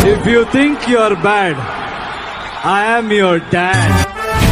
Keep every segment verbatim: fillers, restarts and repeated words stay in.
If you think you're bad, I am your dad.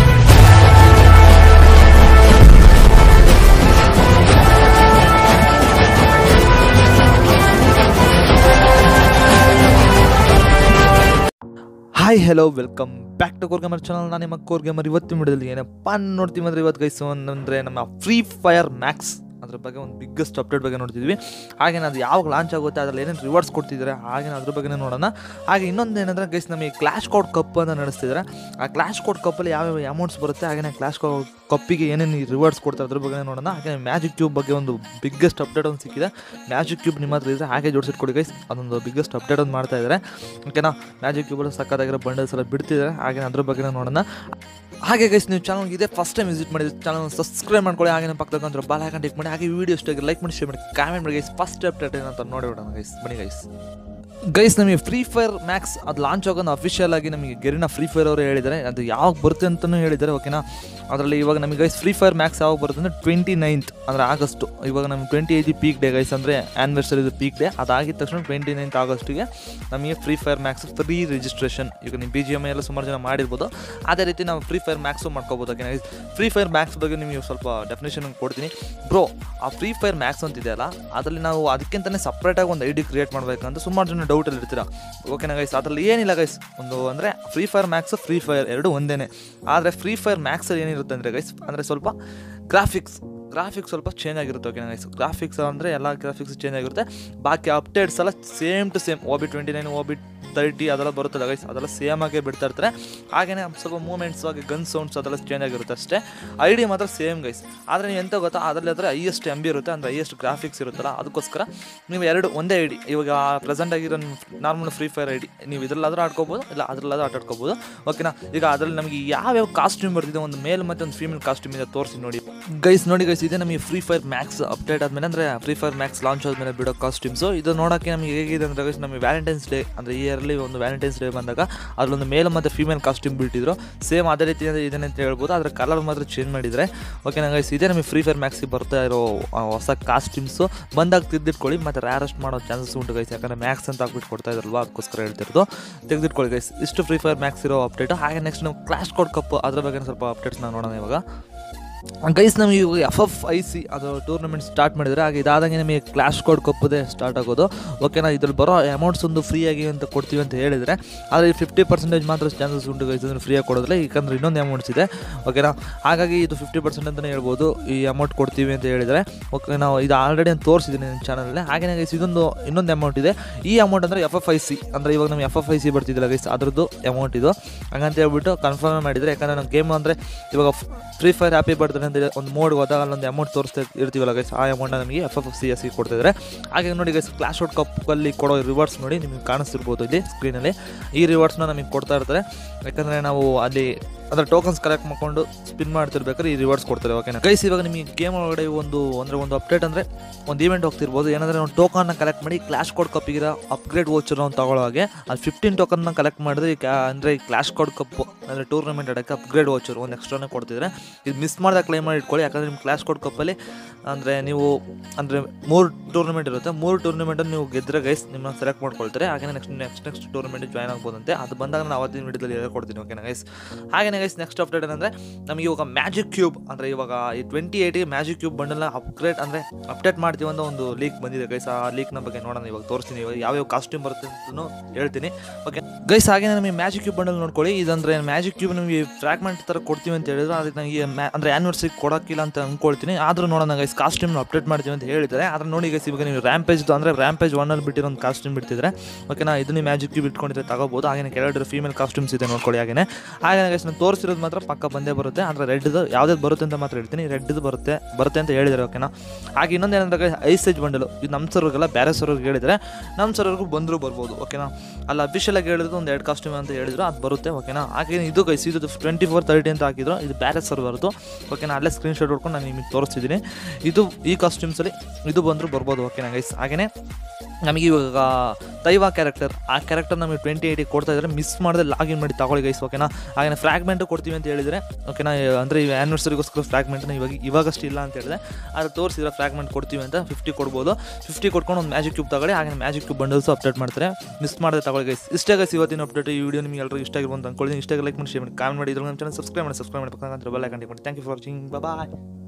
Hi hello welcome back to core gamer channel. ನಾನು ನಿಮ್ಮ core gamer. ಇವತ್ತಿನ ವಿಡಿಯೋದಲ್ಲಿ ಏನಪ್ಪ ನೋಡ್ತೀವಿ ಅಂದರೆ ಇವತ್ತು ಗೈಸ್ ಅಂದರೆ ನಮ್ಮ ಫ್ರೀ ಫೈರ್ ಮ್ಯಾಕ್ಸ್ ಅದ್ರ ಬಗ್ಗೆ ಒಂದು ಬಿಗ್ಗೆಸ್ಟ್ ಅಪ್ಡೇಟ್ ಬಗ್ಗೆ ನೋಡ್ತಿದ್ವಿ. ಹಾಗೇನೆ ಅದು ಯಾವಾಗ ಲಾಂಚ್ ಆಗುತ್ತೆ, ಅದರಲ್ಲಿ ಏನೇನು ರಿವಾರ್ಡ್ಸ್ ಕೊಡ್ತಿದ್ದಾರೆ, ಹಾಗೇನೆ ಅದ್ರ ಬಗ್ಗೆ ನೋಡೋಣ. ಹಾಗೆ ಇನ್ನೊಂದು ಏನಂದರೆ ಗೈಸ್ ನಮಗೆ ಕ್ಲಾಶ್ ಕೋಡ್ ಕಪ್ ಅಂತ ನಡೆಸ್ತಿದ್ದಾರೆ. ಆ ಕ್ಲಾಶ್ ಕೋಡ್ ಕಪ್ಪಲ್ಲಿ ಯಾವ್ಯಾವ ಅಮೌಂಟ್ಸ್ ಬರುತ್ತೆ, ಹಾಗೆಯೇ ಕ್ಲಾಶ್ ಕೋಡ್ ಕಪ್ಪಿಗೆ ಏನೇನು ರಿವಾರ್ಡ್ಸ್ ಕೊಡ್ತಾರೆ ಅದ್ರ ಬಗ್ಗೆ ನೋಡೋಣ. ಹಾಗೆ ಮ್ಯಾಜಿಕ್ ಕ್ಯೂಬ್ ಬಗ್ಗೆ ಒಂದು ಬಿಗ್ಗೆಸ್ಟ್ ಅಪ್ಡೇಟ್ ಒಂದು ಸಿಕ್ಕಿದೆ. ಮ್ಯಾಜಿಕ್ ಕ್ಯೂಬ್ ನಿಮ್ಮ ಹತ್ರ ಇದ್ದರೆ ಹಾಗೆ ಜೋಡಿಸಿಟ್ಕೊಡಿ ಗೈಸ್, ಅದೊಂದು ಬಿಗ್ಗೆಸ್ಟ್ ಅಪ್ಡೇಟ್ ಒಂದು ಮಾಡ್ತಾ ಇದ್ದಾರೆ. ಓಕೆನಾ, ಮ್ಯಾಜಿಕ್ ಕ್ಯೂಬಲ್ಲಿ ಸಕ್ಕತ್ತಾಗಿರೋ ಬಂಡಲ್ಸ್ ಎಲ್ಲ ಬಿಡ್ತಿದ್ದಾರೆ. ಹಾಗೆ ಅದ್ರ ಬಗ್ಗೆ ನೋಡೋಣ. ಹಾಗೆ ಗೈಸ್ ನೀವು ಚಾನಲ್ಗೆ ಇದೆ ಫಸ್ಟ್ ಟೈಮ್ ವಿಸಿಟ್ ಮಾಡಿದ್ರೆ ಚಾನಲ್ ಸಬ್ಸ್ಕ್ರೈಬ್ ಮಾಡ್ಕೊಳ್ಳಿ. ಹಾಗೆ ಪಕ್ಕದ ಬಾಲ್ ಹಾಕೊಂಡು ಟಿಕ್ ಮಾಡಿ. ಹಾಗೆ ವೀಡಿಯೋ ಇಷ್ಟ ಲೈಕ್ ಮಾಡಿ, ಶೇರ್ ಮಾಡಿ, ಕಾಮೆಂಟ್ ಮಾಡಿ ಗೈಸ್. ಫಸ್ಟ್ ಅಪ್ಡೇಟ್ ಏನಂತ ನೋಡಿಬಿಡೋಣ ಗೈಸ್, ಬನ್ನಿ ಗೈಸ್. ಗೈಸ್ ನಮಗೆ ಫ್ರೀ ಫೈರ್ ಮ್ಯಾಕ್ಸ್ ಅದು ಲಾಂಚ್ ಆಗೋದು ಅಫಿಷಿಯಲ್ ಆಗಿ ನಮಗೆ ಗೆರಿನ ಫ್ರೀ ಫೈರ್ ಅವರು ಹೇಳಿದ್ದಾರೆ. ಅದು ಯಾವಾಗ ಬರುತ್ತೆ ಅಂತಲೂ ಹೇಳಿದ್ದಾರೆ. ಓಕೆನಾ, ಅದರಲ್ಲಿ ಇವಾಗ ನಮಗೆ ಗೈಸ್ ಫ್ರೀ ಫೈರ್ ಮ್ಯಾಕ್ಸ್ ಯಾವಾಗ ಬರುತ್ತೆ ಅಂದರೆ ಟ್ವೆಂಟಿ ನೈನ್ತ್ ಅಂದರೆ ಆಗಸ್ಟು. ಇವಾಗ ನಮಗೆ twenty eighth peak day guys, ಅಂದರೆ ಆ್ಯನಿವರ್ಸರಿದು ಪೀಕ್ ಡೇ. ಅದಾಗಿದ ತಕ್ಷಣ ಟ್ವೆಂಟಿ ನೈನ್ತ್ ಆಗಸ್ಟಿಗೆ ನಮಗೆ free fire max free registration. ಈಗ ನೀವು ಬಿ ಜಿ ಎಮ್ ಎಲ್ಲ ಸುಮಾರು ಜನ ಮಾಡಿರ್ಬೋದು, ಅದೇ ರೀತಿ ನಾವು ಫ್ರೀ ಫೈರ್ ಮ್ಯಾಕ್ಸು ಮಾಡ್ಕೋಬೋದು. Okay guys, free fire max ಬಗ್ಗೆ ನಿಮಗೆ ಸ್ವಲ್ಪ ಡೆಫಿನೇಷನ್ ಕೊಡ್ತೀನಿ ಬ್ರೋ. ಆ ಫ್ರೀ ಫೈರ್ ಮ್ಯಾಕ್ಸ್ ಅಂತಿದೆಯಲ್ಲ, ಅದರಲ್ಲಿ ನಾವು ಅದಕ್ಕಿಂತಲೇ ಸಪ್ರೇಟಾಗಿ ಒಂದು ಐ ಡಿ ಕ್ರಿಯೇಟ್ ಮಾಡಬೇಕಂತ ಸುಮಾರು ಜನ ಡೌಟಲ್ಲಿ ಇರ್ತೀರ. ಓಕೆನಾ ಗೈಸ್, ಅದರಲ್ಲಿ ಏನಿಲ್ಲ ಗೈಸ್. ಒಂದು ಅಂದರೆ free fire max free fire ಎರಡು ಒಂದೇ. ಆದರೆ ಫ್ರೀ ಫೈರ್ ಮ್ಯಾಕ್ಸಲ್ಲಿ ಏನಿರುತ್ತೆ ಅಂದರೆ ಗೈಸ್, ಅಂದರೆ ಸ್ವಲ್ಪ ಗ್ರಾಫಿಕ್ಸ್ ಗ್ರಾಫಿಕ್ಸ್ ಸ್ವಲ್ಪ ಚೇಂಜ್ ಆಗಿರುತ್ತೆ. ಓಕೆನಾ ಗೈಸ್, ಗ್ರಾಫಿಕ್ಸ್ ಅಂದರೆ ಎಲ್ಲ ಗ್ರಾಫಿಕ್ಸ್ ಚೇಂಜ್ ಆಗಿರುತ್ತೆ. ಬಾಕಿ ಅಪ್ಡೇಟ್ಸ್ ಎಲ್ಲ same to same. O B twenty nine O B thirty ಅದೆಲ್ಲ ಬರುತ್ತಲ್ಲ ಗೈಸ್, ಅದೆಲ್ಲ ಸೇಮ್ ಆಗಿ ಬಿಡ್ತಾ ಇರ್ತಾರೆ. ಹಾಗೆಯೇ ಸ್ವಲ್ಪ ಮೂಮೆಂಟ್ಸ್ ಆಗಿ ಗನ್ ಸೌಂಡ್ಸ್ ಅದೆಲ್ಲ ಚೇಂಜ್ ಆಗಿರುತ್ತೆ ಅಷ್ಟೇ. ಐ ಡಿ ಮಾತ್ರ ಸೇಮ್ ಗೈಸ್. ಆದರೆ ನೀವು ಎಂತ ಗೊತ್ತಾ, ಅದರಲ್ಲಿ ಆದರೆ ಹೈಯೆಸ್ಟ್ ಎಮ್ ಬಿ ಇರುತ್ತೆ, ಅಂದರೆ ಹೈಯೆಸ್ಟ್ ಗ್ರಾಫಿಕ್ಸ್ ಇರುತ್ತಲ್ಲ, ಅದಕ್ಕೋಸ್ಕರ ನೀವು ಎರಡು ಒಂದೇ ಐ ಡಿ. ಇವಾಗ ಪ್ರೆಸೆಂಟ್ ಆಗಿರೋ normal free fire I D ನೀವು ಇದರಲ್ಲಾದರೂ ಆಡ್ಕೋಬೋದು, ಇಲ್ಲ ಅದರಲ್ಲಾದರೂ ಆಟ ಆಡ್ಕೋಬೋದು. ಓಕೆನಾ, ಈಗ ಅದರಲ್ಲಿ ನಮಗೆ ಯಾವ್ಯಾವ ಕಾಸ್ಟ್ಯೂಮ್ ಬರ್ತಿದೆ, ಒಂದು ಮೇಲ್ ಮತ್ತು ಒಂದು ಫೀಮೇಲ್ ಕಾಸ್ಟ್ಯೂಮ್ ಇದೆ, ತೋರಿಸಿ ನೋಡಿ ಗೈಸ್. ನೋಡಿ ಗೈಸ್, ಇದೆ ನಮಗೆ ಫ್ರೀ ಫೈರ್ ಮ್ಯಾಕ್ಸ್ ಅಪ್ಡೇಟ್ ಆದಮೇಲೆ, ಅಂದರೆ ಫ್ರೀ ಫೈರ್ ಮ್ಯಾಕ್ಸ್ ಲಾಂಚ್ ಆದಮೇಲೆ ಬಿಡೋ ಕಾಸ್ಟ್ಯೂಮ್ಸು. ಇದು ನೋಡೋಕ್ಕೆ ನಮಗೆ ಹೇಗಿದೆ ಅಂದರೆ ಗೈಸ್, ನಮಗೆ ವ್ಯಾಲೆಂಟೈನ್ಸ್ ಡೇ ಅಂದರೆ ಈ ಇಯರ್ಲಿ ಒಂದು ವ್ಯಾಲೆಂಟೈನ್ಸ್ ಡೇ ಬಂದಾಗ ಅದರಲ್ಲೊಂದು ಮೇಲ್ ಮತ್ತು ಫೀಮೇಲ್ ಕಾಸ್ಟ್ಯೂಮ್ ಬಿಟ್ಟಿದ್ರು. ಸೇಮ್ ಅದೇ ರೀತಿ ಇದೆ ಅಂತ ಹೇಳ್ಬೋದು, ಆದರೆ ಕಲರ್ ಮಾತ್ರ ಚೇಂಜ್ ಮಾಡಿದರೆ. ಓಕೆನಾ ಗೈಸ್, ಇದೇ ನಮಗೆ ಫ್ರೀ ಫೈರ್ ಮ್ಯಾಕ್ಸಿಗೆ ಬರ್ತಾ ಇರೋ ಹೊಸ ಕಾಸ್ಟ್ಯೂಮ್ಸು. ಬಂದಾಗ ತೆಗೆದಿಟ್ಕೊಳ್ಳಿ, ಮತ್ತು ರ್ಯಾರೆಸ್ಟ್ ಮಾಡೋ ಚಾನ್ಸಸ್ ಉಂಟು ಗೈಸ್, ಯಾಕಂದರೆ ಮ್ಯಾಕ್ಸ್ ಅಂತ ಹಾಕ್ಬಿಟ್ಟು ಕೊಡ್ತಾ ಇದ್ರಲ್ವ, ಅದಕ್ಕೋಸ್ಕರ ಹೇಳ್ತಿರೋದು. ತೆಗೆದಿಟ್ಕೊಳ್ಳಿ ಗೈಸ್. ಇಷ್ಟು ಫ್ರೀ ಫೈರ್ ಮ್ಯಾಕ್ಸ್ ಇರೋ ಅಪ್ಡೇಟು. ಹಾಗೆ ನೆಕ್ಸ್ಟ್ ನಾವು ಕ್ಲಾಶ್ ಕೋಡ್ ಕಪ್ ಅದ್ರ ಬಗ್ಗೆ ಸ್ವಲ್ಪ ಅಪ್ಡೇಟ್ಸ್ನ ನೋಡೋಣ ಇವಾಗ ಗೈಸ್. ನಮಗೆ ಇವಾಗ ಎಫ್ ಎಫ್ ಐ ಸಿ ಅದು ಟೂರ್ನಮೆಂಟ್ ಸ್ಟಾರ್ಟ್ ಮಾಡಿದರೆ, ಹಾಗೆ ಇದಾದಂಗೆ ನಮಗೆ ಕ್ಲಾಶ್ ಕೋಡ್ ಕಪ್ಪದೇ ಸ್ಟಾರ್ಟ್ ಆಗೋದು. ಓಕೆನಾ, ಇದ್ರಲ್ಲಿ ಬರೋ ಅಮೌಂಟ್ಸ್ ಒಂದು ಫ್ರೀಯಾಗಿ ಅಂತ ಕೊಡ್ತೀವಿ ಅಂತ ಹೇಳಿದರೆ, ಆದರೆ ಫಿಫ್ಟಿ ಪರ್ಸೆಂಟೇಜ್ ಮಾತ್ರ ಚಾನ್ಸಸ್ ಉಂಟು ಗೈಸ್ ಅಂದರೆ ಫ್ರೀಯಾಗಿ ಕೊಡೋದಿಲ್ಲ, ಯಾಕಂದರೆ ಇನ್ನೊಂದು ಅಮೌಂಟ್ಸ್ ಇದೆ. ಓಕೆನಾ, ಹಾಗಾಗಿ ಇದು ಫಿಫ್ಟಿ ಪರ್ಸೆಂಟ್ ಅಂತಲೇ ಹೇಳ್ಬೋದು ಈ ಅಮೌಂಟ್ ಕೊಡ್ತೀವಿ ಅಂತ ಹೇಳಿದರೆ. ಓಕೆ, ನಾವು ಇದು ಆಲ್ರೆಡಿ ಅಂತ ತೋರಿಸಿದ್ದೀನಿ ನನ್ನ ಚಾನಲಲ್ಲಿ. ಹಾಗೆಯೇ ಗೈಸ್ ಇದೊಂದು ಇನ್ನೊಂದು ಅಮೌಂಟ್ ಇದೆ. ಈ ಅಮೌಂಟ್ ಅಂದರೆ ಎಫ್ ಎಫ್ ಐ ಸಿ ಅಂದರೆ ಇವಾಗ ನಮಗೆ ಎಫ್ ಎಫ್ ಐ ಸಿ ಬರ್ತಿದ್ದಿಲ್ಲ ಗೈಸ್, ಅದ್ರದ್ದು ಅಮೌಂಟ್ ಇದು. ಹಾಗಂತ ಹೇಳ್ಬಿಟ್ಟು ಕನ್ಫರ್ಮ್ ಮಾಡಿದರೆ, ಯಾಕಂದರೆ ನಮ್ಮ ಗೇಮ್ ಅಂದರೆ ಇವಾಗ ಫ್ರೀ ಫೈರ್ ಹ್ಯಾಪಿ ಬರ್ತಾರೆ ಅಂತ ಒಂದು ಮೋಡ್ ಹೋದಾಗ ಅಲ್ಲೊಂದು ಅಮೌಂಟ್ ತೋರಿಸ್ತಾ ಇರ್ತೀವಲ್ಲ ಗೈಸ್, ಆ ಅಮೌಂಟ್ನ ನಮಗೆ F F C S C ಕೊಡ್ತಿದ್ದಾರೆ. ಹಾಗೆ ನೋಡಿ ಗೈಸ್, ಕ್ಲಾಶ್ ಔಟ್ ಕಪ್ಪಲ್ಲಿ ಕೊಡೋ ರಿವಾರ್ಡ್ಸ್ ನೋಡಿ ನಿಮಗೆ ಕಾಣಿಸ್ತಿರ್ಬೋದು ಇಲ್ಲಿ ಸ್ಕ್ರೀನಲ್ಲಿ. ಈ ರಿವಾರ್ಡ್ಸ್ನ ನಮಗೆ ಕೊಡ್ತಾ ಇರ್ತಾರೆ, ಯಾಕಂದರೆ ನಾವು ಅಲ್ಲಿ ಅದರ ಟೋಕನ್ಸ್ ಕಲೆಕ್ಟ್ ಮಾಡ್ಕೊಂಡು ಸ್ಪಿನ್ ಮಾಡ್ತಿರ್ಬೇಕಾದ್ರೆ ಈ ರಿವಾರ್ಡ್ಸ್ ಕೊಡ್ತಾರೆ. ಓಕೆನಾ ಗೈಸ್, ಇವಾಗ ನಿಮಗೆ ಗೇಮ್ ಒಳಗಡೆ ಒಂದು ಅಂದರೆ ಒಂದು ಅಪ್ಡೇಟ್ ಅಂದರೆ ಒಂದು ಈವೆಂಟ್ ಹೋಗ್ತಿರ್ಬೋದು. ಏನಂದರೆ ಒಂದು ಟೋಕನ್ನ ಕಲೆಕ್ಟ್ ಮಾಡಿ ಕ್ಲಾಶ್ ಕೋಡ್ ಕಪ್ಪಿಗಿರೋ ಅಪ್ಗ್ರೇಡ್ ವೋಚರ್ ಅಂತ ತಗೊಳ್ಳೋ ಹಾಗೆ ಅದು ಫಿಫ್ಟೀನ್ ಟೋಕನ್ನ ಕಲೆಕ್ಟ್ ಮಾಡಿದ್ರೆ ಈ ಕ್ಯಾ ಅಂದರೆ ಈ ಕ್ಲಾಶ್ ಕೋಡ್ ಕಪ್ ಅಂದರೆ ಟೂರ್ನಮೆಂಟ್ ಆಡೋಕ್ಕೆ ಅಪ್ಗ್ರೇಡ್ ವೋಚರ್ ಒಂದು ಎಕ್ಸ್ಟ್ರಾನೇ ಕೊಡ್ತಿದ್ರೆ. ಇದು ಮಿಸ್ ಮಾಡಿದಾಗ ಕ್ಲೈಮ್ ಮಾಡಿ ಇಟ್ಕೊಳ್ಳಿ, ಯಾಕಂದರೆ ನಿಮ್ಮ ಕ್ಲಾಶ್ ಕೋಡ್ ಕಪ್ಪಲ್ಲಿ ಅಂದರೆ ನೀವು ಅಂದರೆ ಮೂರು ಟೂರ್ನಮೆಂಟ್ ಇರುತ್ತೆ. ಮೂರು ಟೂರ್ನಮೆಂಟನ್ನು ನೀವು ಗೆದ್ದರೆ ಗೈಸ್ ನಿಮ್ಮನ್ನ ಸೆಲೆಕ್ಟ್ ಮಾಡ್ಕೊಳ್ತಾರೆ. ಹಾಗೆ next next next tournament join ಆಗ್ಬೋದಂತೆ. ಅದು ಬಂದಾಗ ನಾನು ಅವತ್ತಿನ ವಿಡಿಯೋದಲ್ಲಿ ಹೇಳ್ಕೊಡ್ತೀನಿ. ಓಕೆನಾ ಗೈಸ್, ಹಾಗೆ ಗೈಸ್ ನೆಕ್ಸ್ಟ್ ಅಪ್ಡೇಟ್ ಏನಂದರೆ ನಮಗೆ ಇವಾಗ ಮ್ಯಾಜಿಕ್ ಕ್ಯೂಬ್ ಅಂದರೆ ಇವಾಗ ಈ ಟ್ವೆಂಟಿ ಏಯ್ಟಿಗೆ ಮ್ಯಾಜಿಕ್ ಕ್ಯೂಬ್ ಬಂಡಲ್ನ ಅಪ್ಗ್ರೇಡ್ ಅಂದರೆ ಅಪ್ಡೇಟ್ ಮಾಡ್ತೀವಿ ಅಂತ ಒಂದು ಲೀಕ್ ಬಂದಿದೆ ಗೈಸ್. ಆ ಲೀಕ್ನ ಬಗ್ಗೆ ನೋಡೋಣ, ಇವಾಗ ತೋರಿಸ್ತೀನಿ. ಇವಾಗ ಯಾವ್ಯಾವ ಕಾಸ್ಟ್ಯೂಮ್ ಬರುತ್ತೆ ಅಂತಲೂ ಹೇಳ್ತೀನಿ. ಓಕೆ ಗೈಸ್, ಹಾಗೆ ನಮಗೆ ಮ್ಯಾಜಿಕ್ ಕ್ಯೂಬ್ ಬಂಡಲ್ ನೋಡ್ಕೊಳ್ಳಿ. ಇದಂದರೆ ಮ್ಯಾಜಿಕ್ ಕ್ಯೂಬ್ ನಮಗೆ ಫ್ರಾಗ್ಮೆಂಟ್ ಥರ ಕೊಡ್ತೀವಿ ಅಂತ ಹೇಳಿದ್ರು. ಅದಕ್ಕೆ ನನಗೆ ಮ್ಯಾ ಅಂದರೆ ಆ್ಯನಿವರ್ಸರಿ ಕೊಡೋಕ್ಕಿಲ್ಲ ಅಂತ ಅಂದ್ಕೊಳ್ತೀನಿ. ಆದರೂ ನೋಡೋಣ ಗೈಸ್, ಕಾಸ್ಟ್ಯೂಮ್ನ ಅಪ್ಡೇಟ್ ಮಾಡ್ತೀವಿ ಅಂತ ಹೇಳಿದ್ದಾರೆ. ಆದರೆ ನೋಡಿ ಗೈಸ್, ಇವಾಗ ನೀವು ರ್ಯಾಂಪೇಜ್ದು ಅಂದರೆ ರ್ಯಾಂಪೇಜ್ ಒನ್ನಲ್ಲಿ ಬಿಟ್ಟಿರೋ ಒಂದು ಕಾಸ್ಟ್ಯೂಮ್ ಬಿಡ್ತಿದ್ರೆ. ಓಕೆನಾ, ಇದನ್ನು ಮ್ಯಾಜಿಕ್ ಕ್ಯೂಬ್ ಇಟ್ಕೊಂಡಿದ್ರೆ ತಗೋಬೋದು. ಹಾಗೆ ಕೆಳಗಡೆ ಫೀಮೇಲ್ ಕಾಸ್ಟ್ಯೂಮ್ಸ್ ಇದೆ ನೋಡ್ಕೊಳ್ಳಿ. ಹಾಗೆ ಹಾಗೆ ಗೈಸ್ ನಾನು ತೋರಿಸಿರೋದು ಮಾತ್ರ ಪಕ್ಕ ಬಂದೇ ಬರುತ್ತೆ. ಅಂದರೆ ರೆಡ್ದು ಯಾವುದೇ ಬರುತ್ತೆ ಅಂತ ಮಾತ್ರ ಹೇಳ್ತೀನಿ. ರೆಡ್ದು ಬರುತ್ತೆ ಬರುತ್ತೆ ಅಂತ ಹೇಳಿದ್ದಾರೆ. ಓಕೆನಾ, ಹಾಗೆ ಇನ್ನೊಂದು ಏನಂದ್ರೆ ಐಸ್ ಏಜ್ ಬಂಡಲು ಇದು ನಮ್ಮ ಸರ್ವರ್ಗೆಲ್ಲ ಬೇರೆ ಸರ್ವರ್ಗೆ ಹೇಳಿದರೆ, ನಮ್ಮ ಸರ್ವರ್ಗೂ ಬಂದರೂ ಬರ್ಬೋದು. ಓಕೆನಾ, ಅಲ್ಲಿ ಅಫಿಷಿಯಲ್ ಆಗಿ ಹೇಳಿದ್ರು ಒಂದು ಎರಡು ಕಾಸ್ಟ್ಯೂಮ್ ಅಂತ ಹೇಳಿದ್ರು, ಅದು ಬರುತ್ತೆ. ಓಕೆನಾ, ಹಾಗೆ ಇದು ಗೈಸ್ ಇದು ಟ್ವೆಂಟಿ ಫೋರ್ ತರ್ಟಿ ಅಂತ ಹಾಕಿದ್ರು, ಇದು ಬೇರೆ ಸರ್ವರ್ದು. ಓಕೆನಾ, ಅಲ್ಲೇ ಸ್ಕ್ರೀನ್ಶಾಟ್ ಹೊಡ್ಕೊಂಡು ನಾನು ನಿಮಗೆ ತೋರಿಸ್ತಿದ್ದೀನಿ. ಇದು ಈ ಕಾಸ್ಟ್ಯೂಮ್ಸಲ್ಲಿ ಇದು ಬಂದರೂ ಬರ್ಬೋದು. ಓಕೆನಾ ಗೈಸ್, ಹಾಗೆಯೇ ನಮಗೆ ಇವಾಗ ದೈವ ಕ್ಯಾರೆಕ್ಟರ್ ಆ ಕ್ಯಾರೆಕ್ಟರ್ ನಮಗೆ ಟ್ವೆಂಟಿ ಏಯ್ಟಿಗೆ ಕೊಡ್ತಾ ಇದ್ದಾರೆ, ಮಿಸ್ ಮಾಡಿದ್ರೆ ಲಾಗಿನ್ ಮಾಡಿ ತಗೊಳ್ಳಿ ಗೈಸ್ ಓಕೆನಾ. ಹಾಗೆ ಫ್ರಾಗ್ಮೆಂಟು ಕೊಡ್ತೀವಿ ಅಂತ ಹೇಳಿದರೆ ಓಕೆನಾ, ಅಂದರೆ ಈ ಆ್ಯನಿವರ್ಸರಿಗೋಸ್ಕರ ಫ್ರಾಗ್ಮೆಂಟ್ನ ಇವಾಗ ಇವಾಗಷ್ಟು ಇಲ್ಲ ಅಂತ ಹೇಳಿದೆ, ಆದರೆ ತೋರಿಸಿದ್ರೆ ಫ್ರಾಗ್ಮೆಂಟ್ ಕೊಡ್ತೀವಿ ಅಂತ ಫಿಫ್ಟಿ ಕೊಡ್ಬೋದು. ಫಿಫ್ಟಿ ಕೊಡ್ಕೊಂಡು ಒಂದು ಮ್ಯಾಜಿಕ್ ಕ್ಯೂಬ್ ತಗೊಳ್ಳಿ. ಹಾಗೆ ಮ್ಯಾಜಿಕ್ ಕ್ಯೂಬ್ ಬಂಡಲ್ಸು ಅಪ್ಡೇಟ್ ಮಾಡ್ತಾರೆ, ಮಿಸ್ ಮಾಡಿದ್ರೆ ತಗೊಳ್ಳಿ ಗೈಸ್. ಇಷ್ಟೇ ಗೈಸ್ ಇವತ್ತಿನ ಅಪ್ಡೇಟ್. ಈ ವಿಡಿಯೋ ನಿಮಗೆ ಎಲ್ಲರೂ ಇಷ್ಟ ಆಗಿರ್ಬೋದು ಅಂತ ಅಂದ್ಕೊಳ್ಳಿ. ಇಷ್ಟ ಲೈಕ್ ಮಾಡಿ, ಶೇರ್ ಮಾಡಿ, ಕಾಮೆಂಟ್ ಮಾಡಿ, ಇದ್ರ ನಮ್ಮ ಚಾನಲ್ ಸಬ್ಸ್ಕ್ರೈಬ್ ಮಾಡಿ ಸಬ್ಸ್ಕ್ರೈಬ್ ಮಾಡಬೇಕಂತ ಬೆಲ್ ಐಕಾನ್ ಮಾಡಿ. Thank you for watching, bye.